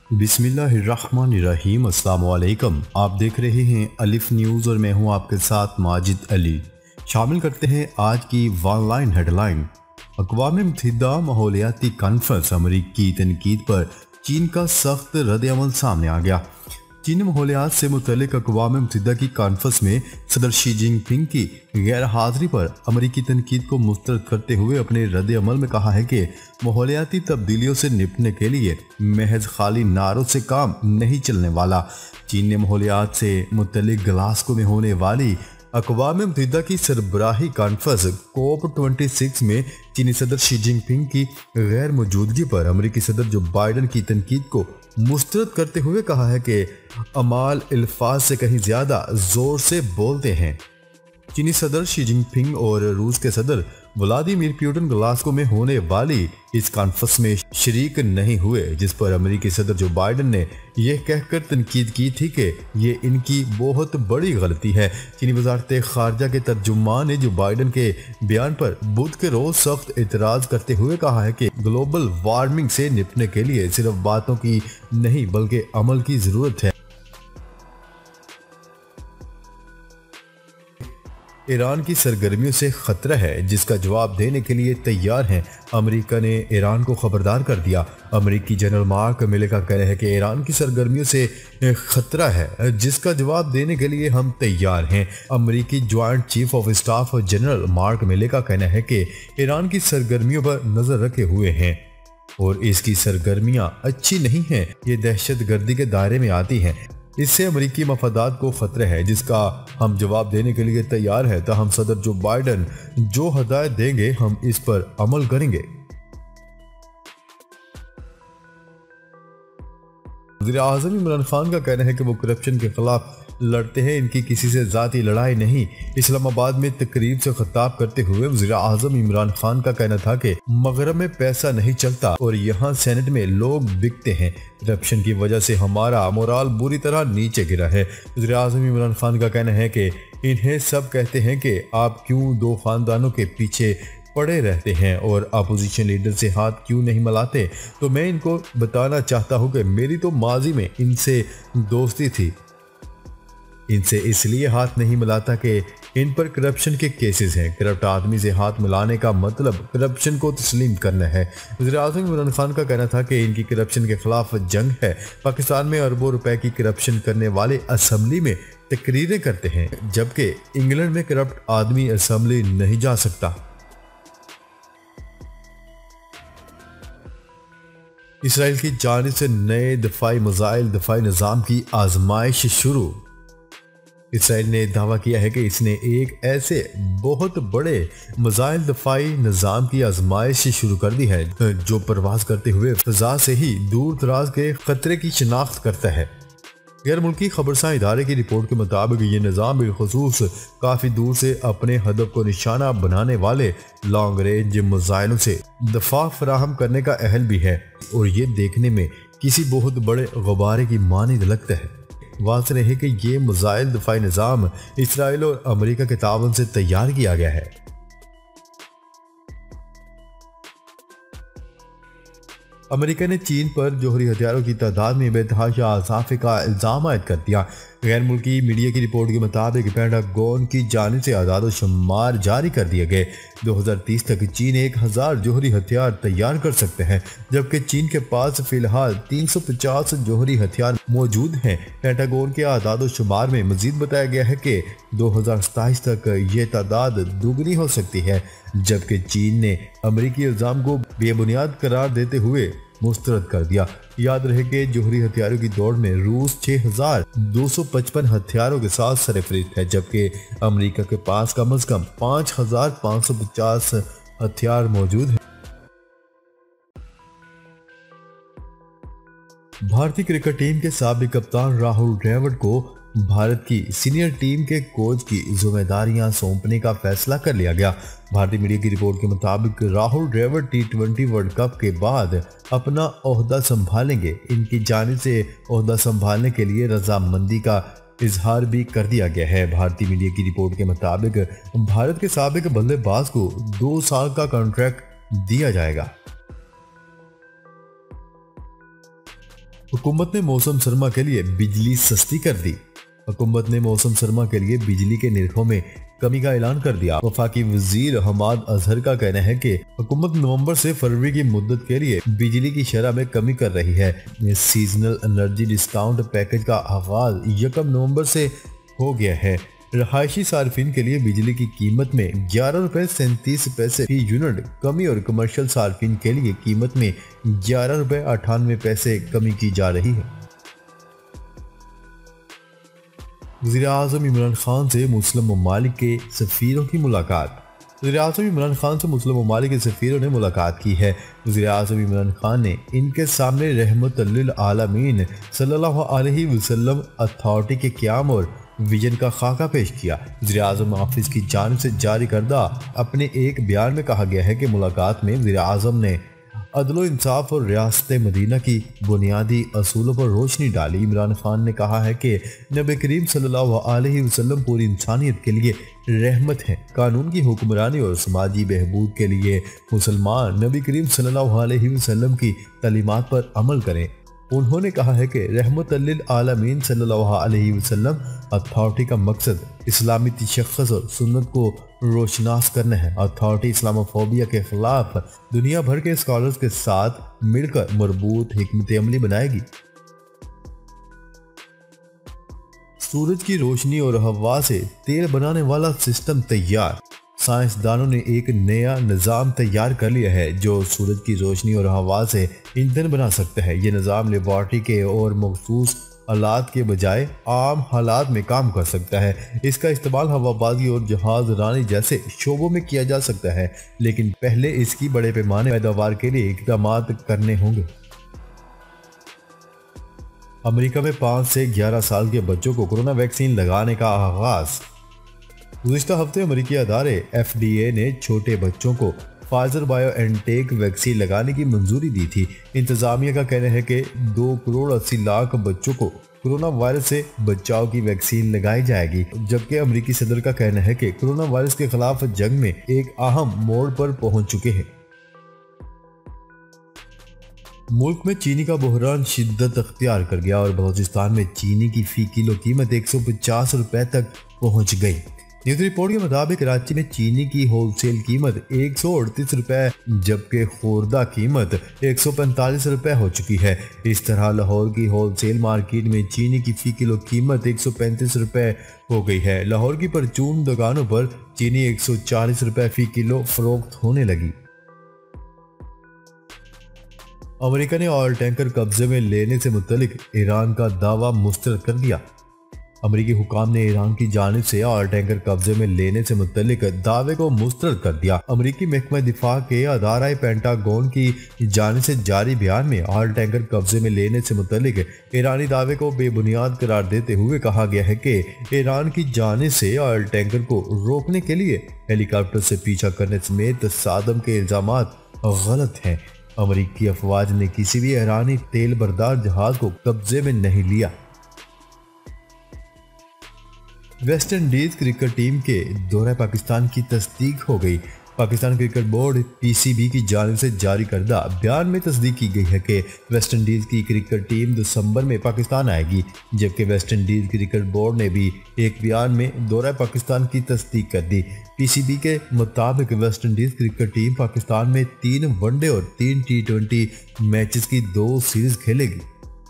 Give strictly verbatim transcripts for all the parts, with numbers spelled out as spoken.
बिस्मिल्लाहिर्रहमानिर्रहीम। अस्सलाम वालेकुम। आप देख रहे हैं अलिफ न्यूज़ और मैं हूं आपके साथ माजिद अली। शामिल करते हैं आज की वन लाइन हेडलाइन। अक़वाम मुत्तहिदा माहौलियाती कॉन्फ्रेंस, अमरीकी तनकीद पर चीन का सख्त रद्द-ए-अमल सामने आ गया। चीनी माहौलियात से मुतल्लिक अक़वाम मुत्तहिदा की कॉन्फ्रेंस में सदर शी जिनपिंग की गैर हाजिरी पर अमरीकी तनकीद को मुस्तरद करते हुए अपने रद्द अमल में कहा है कि माहौलियाती तब्दीलियों से निपटने के लिए महज खाली नारों से काम नहीं चलने वाला। चीन ने माहौलियात से मुतल्लिक ग्लासगो में होने वाली अक़वाम मुत्तहिदा की सरबराही कॉन्फ्रेंस कोप छब्बीस में चीनी सदर शी जिनपिंग की गैर मौजूदगी पर अमरीकी सदर जो बाइडन की तनकीद को मुस्तरद करते हुए कहा है कि अमाल अल्फाज से कहीं ज्यादा जोर से बोलते हैं। चीनी सदर शी जिनपिंग और रूस के सदर व्लादिमीर पुतिन ग्लासगो में होने वाली इस कॉन्फ्रेंस में शरीक नहीं हुए, जिस पर अमेरिकी सदर जो बाइडन ने यह कहकर तनकीद की थी कि ये इनकी बहुत बड़ी गलती है। चीनी वजारत खारजा के तर्जुमान ने जो बाइडन के बयान पर बुध के रोज सख्त एतराज करते हुए कहा है कि ग्लोबल वार्मिंग से निपटने के लिए सिर्फ बातों की नहीं बल्कि अमल की जरूरत है। ईरान की सरगर्मियों से खतरा है, जिसका जवाब देने के लिए तैयार हैं। अमेरिका ने ईरान को खबरदार कर दिया। अमेरिकी जनरल मार्क मिले का कहना है कि ईरान की सरगर्मियों से खतरा है, जिसका जवाब देने के लिए हम तैयार हैं। अमेरिकी joint chief of staff general Mark Milley का कहना है कि ईरान की सरगर्मियों पर नजर रखे हुए हैं और इसकी सरगर्मियां अच्छी नहीं हैं। ये दहशत गर्दी के दायरे में आती हैं। इससे अमेरिकी मफादात को खतरा है, जिसका हम जवाब देने के लिए तैयार है। तो हम सदर जो बाइडन जो हदायत देंगे हम इस पर अमल करेंगे। वज़ीर-ए-आज़म इमरान खान का कहना है कि वो करप्शन के खिलाफ लड़ते हैं, इनकी किसी से जाती लड़ाई नहीं। इस्लामाबाद में तकरीब से खिताब करते हुए वज़ीर-ए-आज़म इमरान खान का कहना था कि मगरब में पैसा नहीं चलता और यहाँ सेनेट में लोग बिकते हैं। करप्शन की वजह से हमारा मोराल बुरी तरह नीचे गिरा है। वज़ीर-ए-आज़म इमरान खान का कहना है कि इन्हें सब कहते हैं कि आप क्यों दो खानदानों के पीछे पड़े रहते हैं और अपोजिशन लीडर से हाथ क्यों नहीं मिलाते। तो मैं इनको बताना चाहता हूं कि मेरी तो माजी में इनसे दोस्ती थी, इनसे इसलिए हाथ नहीं मिलाता कि इन पर करप्शन के केसेस हैं। करप्ट आदमी से हाथ मिलाने का मतलब करप्शन को तस्लीम करना है। वज़ीर-ए-आज़म इमरान खान का कहना था कि इनकी करप्शन के खिलाफ जंग है। पाकिस्तान में अरबों रुपए की करप्शन करने वाले असम्बली में तकरीरें करते हैं, जबकि इंग्लैंड में करप्ट आदमी असम्बली नहीं जा सकता। इसराइल की जानिब से नए दफाई मिसाइल दफाई निज़ाम की आजमाइश शुरू। इसराइल ने दावा किया है कि इसने एक ऐसे बहुत बड़े मिसाइल दफाई निज़ाम की आजमाइश शुरू कर दी है जो परवाज करते हुए फिजा से ही दूर दराज के खतरे की शिनाख्त करता है। गैर मुल्की खबरसां इदारे की रिपोर्ट के मुताबिक ये निज़ाम बिलखुसूस काफ़ी दूर से अपने हदफ को निशाना बनाने वाले लॉन्ग रेंज मिसाइलों से दफा फराहम करने का अहल भी है और ये देखने में किसी बहुत बड़े गुब्बारे की मानिंद लगता है। वाज़ेह रहे कि ये मिसाइल दफाई निज़ाम इसराइल और अमेरिका के ताउन से तैयार किया गया है। अमेरिका ने चीन पर जोहरी हथियारों की तादाद में बेतहाशा इजाफे का इल्ज़ाम आयद कर दिया। गैर मुल्की मीडिया की रिपोर्ट के मुताबिक पेंटागन की जानिब से आदाद शुमार जारी कर दिए गए। दो हज़ार तीस तक चीन एक हजार जोहरी हथियार तैयार कर सकते हैं, जबकि चीन के पास फिलहाल तीन सौ पचास जोहरी हथियार मौजूद हैं। पेंटागन के आदाद शुमार में मजीद बताया गया है कि दो हज़ार सताईस तक ये तादाद दुगनी हो सकती है, जबकि चीन ने अमेरिकी इल्ज़ाम को बेबुनियाद करार देते हुए मुस्तरद कर दिया। याद रहे कि जोहरी हथियारों की दौड़ में रूस छह हजार दो सौ पचपन हथियारों के साथ सरफरीत है, जबकि अमेरिका के पास कम अज कम पाँच हजार पाँच सौ पचास हथियार मौजूद हैं। भारतीय क्रिकेट टीम के साबिक कप्तान राहुल द्रविड़ को भारत की सीनियर टीम के कोच की जिम्मेदारियां सौंपने का फैसला कर लिया गया। भारतीय मीडिया की रिपोर्ट के मुताबिक Rahul Dravid T twenty World Cup के बाद अपना ओहदा संभालेंगे। इनकी जानिब से ओहदा संभालने के लिए रजामंदी का इजहार भी कर दिया गया है। भारतीय मीडिया की रिपोर्ट के मुताबिक भारत के साबिक बल्लेबाज को दो साल का कॉन्ट्रैक्ट दिया जाएगा। हुकूमत ने मौसम सरमा के लिए बिजली सस्ती कर दी। हुकूमत ने मौसम सरमा के लिए बिजली के निर्खों में कमी का ऐलान कर दिया। वफाकी वजीर हमाद अजहर का कहना है कि हुकूमत नवंबर से फरवरी की मुद्दत के लिए बिजली की शरह में कमी कर रही है। सीजनल एनर्जी डिस्काउंट पैकेज का आगाज यकम नवंबर से हो गया है। रहायशी सार्फिन के लिए बिजली की कीमत में ग्यारह रुपए सैंतीस पैसे फी यूनिट कमी और कमर्शियल सार्फिन के लिए कीमत में ग्यारह रुपए अठानवे पैसे कमी की जा रही है। वज़ीर आज़म इमरान खान से मुस्लिम ममालिक के सफ़ीरों की मुलाकात। वज़ीर आज़म इमरान खान से मुस्लिम ममालिक के सफ़ीरों ने मुलाकात की है। वज़ीर आज़म इमरान खान ने इनके सामने रहमत लिल आलमीन सल्लल्लाहु अलैहि वसल्लम अथॉरिटी के क़याम और विजन का खाका पेश किया। वज़ीर आज़म ऑफिस की जानिब से जारी करदा अपने एक बयान में कहा गया है कि मुलाकात में वज़ीर आज़म ने अदलो इंसाफ और रियासत मदीना की बुनियादी असूलों पर रोशनी डाली। इमरान खान ने कहा है कि नबी करीम सल्लल्लाहु अलैहि वसल्लम पूरी इंसानियत के लिए रहमत है। कानून की हुक्मरानी और समाजी बहबूद के लिए मुसलमान नबी करीम सल्लल्लाहु अलैहि वसल्लम की तालीमात पर अमल करें। उन्होंने कहा है कि रहमत लिल आलमीन सल्लल्लाहु अलैहि वसल्लम अथॉरिटी का मकसद इस्लामी तशख़्ख़ुस और सुन्नत को रोशनास करना है। अथॉरिटी इस्लामोफोबिया के खिलाफ दुनिया भर के स्कॉलर्स के साथ मिलकर मरबूत हिकमत अमली बनाएगी। सूरज की रोशनी और हवा से तेल बनाने वाला सिस्टम तैयार। साइंसदानों ने एक नया निज़ाम तैयार कर लिया है जो सूरज की रोशनी और हवा से ईंधन बना सकता है। ये निज़ाम लेबॉर्ट्री के और मखसूस आलात के बजाय आम हालात में काम कर सकता है। इसका इस्तेमाल हवाबाजी और जहाज रानी जैसे शोबों में किया जा सकता है, लेकिन पहले इसकी बड़े पैमाने पैदावार के लिए इक़दाम करने होंगे। अमेरिका में पाँच से ग्यारह साल के बच्चों को कोरोना वैक्सीन लगाने का आगाज। गुज़िश्ता हफ्ते अमेरिकी अदारे एफ डी ए ने छोटे बच्चों को फाइजर बायोएनटेक वैक्सीन लगाने की मंजूरी दी थी। इंतजामिया का कहना है कि दो करोड़ अस्सी लाख बच्चों को कोरोना वायरस से बचाव की वैक्सीन लगाई जाएगी, जबकि अमेरिकी सदर का कहना है कि कोरोना वायरस के खिलाफ जंग में एक अहम मोड़ पर पहुंच चुके हैं। मुल्क में चीनी का बहरान शिद्दत अख्तियार कर गया और बलोचिस्तान में चीनी की फी किलो कीमत एक सौ पचास रुपए तक पहुंच गई। न्यूज रिपोर्ट के मुताबिक कराची में चीनी की होलसेल कीमत एक सौ अड़तीस रुपए जबकि खोरदा कीमत एक सौ पैंतालीस रुपए हो चुकी है। इस तरह लाहौर की होलसेल मार्केट में चीनी की फी किलो कीमत एक सौ पैंतीस रुपए हो गई है। लाहौर की परचून दुकानों पर चीनी एक सौ चालीस रुपए फी किलो फरोख्त होने लगी। अमेरिका ने ऑयल टैंकर कब्जे में लेने से मुतल्लिक ईरान का दावा मुस्तरद कर दिया। अमेरिकी हुकाम ने ईरान की जानिब से ऑयल टैंकर कब्जे में लेने से मुतल्लिक दावे को मुस्तरद कर दिया। अमेरिकी महकमा दिफा के अदारा पेंटागन की जानिब से जारी बयान में ऑयल टैंकर कब्जे में लेने से मुतल्लिक ईरानी दावे को बेबुनियाद करार देते हुए कहा गया है कि ईरान की जानिब से ऑयल टैंकर को रोकने के लिए हेलीकॉप्टर से पीछा करने समेत सादम के इल्जामात गलत हैं। अमेरिकी अफवाज ने किसी भी ईरानी तेल बरदार जहाज को कब्जे में नहीं लिया। वेस्ट इंडीज क्रिकेट टीम के दौरे पाकिस्तान की तस्दीक हो गई। Pakistan cricket board P C B की जानिब से जारी करदा बयान में तस्दीक की गई है कि वेस्ट इंडीज की क्रिकेट टीम दिसंबर में पाकिस्तान आएगी, जबकि वेस्ट इंडीज क्रिकेट बोर्ड ने भी एक बयान में दौरा पाकिस्तान की तस्दीक कर दी। पी सी बी के मुताबिक West Indies cricket team Pakistan में तीन वनडे और तीन टी ट्वेंटी मैचेस की दो सीरीज खेलेगी।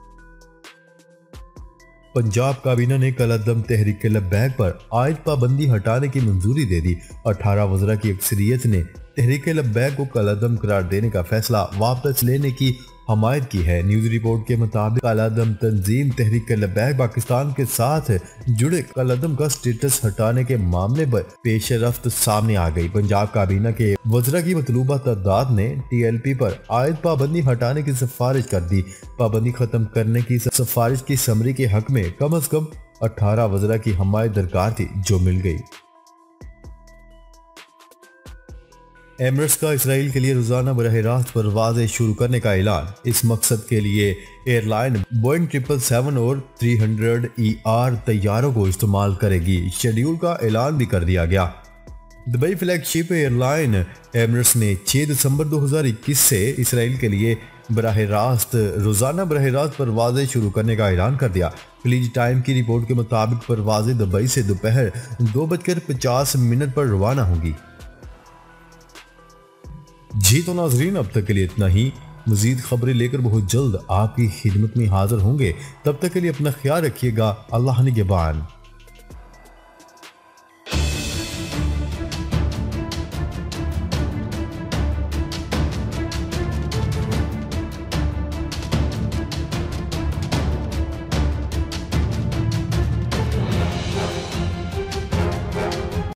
पंजाब काबीना ने कलअदम तहरीक लब्बैक पर आयद पाबंदी हटाने की मंजूरी दे दी। अठारह वज़रा की अक्सरियत ने तहरीक लब्बैक को कलअदम करार देने का फैसला वापस लेने की हमायत की है। न्यूज रिपोर्ट के मुताबिक कलअदम तंजीम तहरीक लब्बैक पाकिस्तान के साथ जुड़े कलअदम का स्टेटस हटाने के मामले पर पेशरफ्त सामने आ गई। पंजाब काबीना के वज़रा की मतलूबा तादाद ने टी एल पी पर आयद पाबंदी हटाने की सिफारिश कर दी। पाबंदी खत्म करने की सिफारिश की समरी के हक में कम अज कम अठारह वज़रा की हमायत दरकार थी, जो मिल गई। एमिरेट्स का इसराइल के लिए रोजाना बरह रास्त परवाजें शुरू करने का ऐलान। इस मकसद के लिए एयरलाइन बोइंग ट्रिपल सेवन और थ्री हंड्रेड ई आर तैयारों को इस्तेमाल करेगी। शेड्यूल का ऐलान भी कर दिया गया। दुबई फ्लैगशिप एयरलाइन एमिरेट्स ने छह दिसंबर दो हज़ार इक्कीस से इसराइल के लिए बराह रास्त रोज़ाना बराह रास्त परवाजें शुरू करने का ऐलान कर दिया। फ्लीज टाइम की रिपोर्ट के मुताबिक परवाजें दुबई से दोपहर दो बजकर पचास मिनट पर रवाना होंगी। जी तो नाजरीन, अब तक के लिए इतना ही। मजीद खबरें लेकर बहुत जल्द आपकी खिदमत में हाजिर होंगे। तब तक के लिए अपना ख्याल रखिएगा। अल्लाह निगहबान।